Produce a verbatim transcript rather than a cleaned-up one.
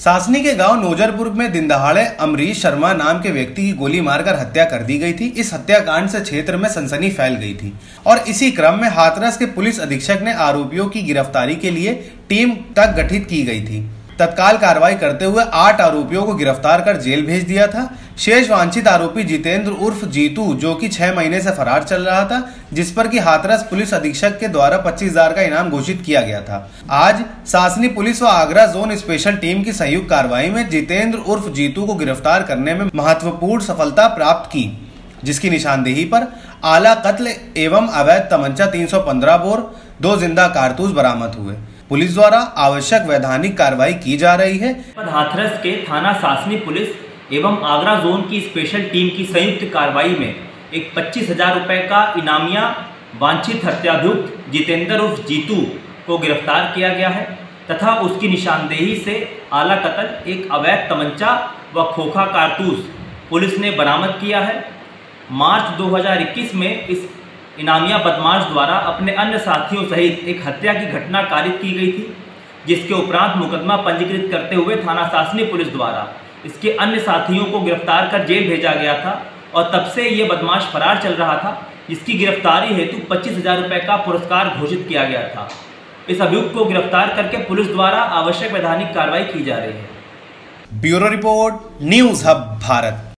सासनी के गांव नोजरपुर में दिन दहाड़े अमरीश शर्मा नाम के व्यक्ति की गोली मारकर हत्या कर दी गई थी। इस हत्याकांड से क्षेत्र में सनसनी फैल गई थी और इसी क्रम में हाथरस के पुलिस अधीक्षक ने आरोपियों की गिरफ्तारी के लिए टीम तक गठित की गई थी। तत्काल कार्रवाई करते हुए आठ आरोपियों को गिरफ्तार कर जेल भेज दिया था। शेष वांछित आरोपी जितेंद्र उर्फ जीतू, जो कि छह महीने से फरार चल रहा था, जिस पर कि हाथरस पुलिस अधीक्षक के द्वारा पच्चीस हजार का इनाम घोषित किया गया था। आज सासनी पुलिस व आगरा जोन स्पेशल टीम की संयुक्त कार्रवाई में जितेंद्र उर्फ जीतू को गिरफ्तार करने में महत्वपूर्ण सफलता प्राप्त की, जिसकी निशानदेही पर आला कत्ल एवं अवैध तमंचा तीन सौ पंद्रह बोर, दो जिंदा कारतूस बरामद हुए। पुलिस द्वारा आवश्यक वैधानिक कार्रवाई की जा रही है। हाथरस के थाना सासनी पुलिस एवं आगरा जोन की स्पेशल टीम की संयुक्त कार्रवाई में एक पच्चीस हजार रुपये का इनामिया वांछित हत्याभियुक्त जितेंद्र उर्फ जीतू को गिरफ्तार किया गया है तथा उसकी निशानदेही से आला कत्ल एक अवैध तमंचा व खोखा कारतूस पुलिस ने बरामद किया है। मार्च दो हज़ार इक्कीस में इस इनामिया बदमाश द्वारा अपने अन्य साथियों सहित एक हत्या की घटना कारित की गई थी, जिसके उपरांत मुकदमा पंजीकृत करते हुए थाना सासनी पुलिस द्वारा इसके अन्य साथियों को गिरफ्तार कर जेल भेजा गया था और तब से ये बदमाश फरार चल रहा था, जिसकी गिरफ्तारी हेतु पच्चीस हजार रुपये का पुरस्कार घोषित किया गया था। इस अभियुक्त को गिरफ्तार करके पुलिस द्वारा आवश्यक वैधानिक कार्रवाई की जा रही है। Bureau report, news hub Bharat.